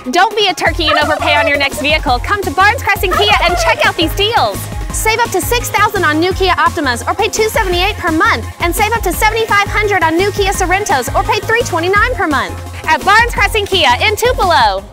Don't be a turkey and overpay on your next vehicle. Come to Barnes Crescent Kia and check out these deals. Save up to $6,000 on new Kia Optimas or pay $278 per month. And save up to $7,500 on new Kia Sorrentos or pay $329 per month. At Barnes Crescent Kia in Tupelo.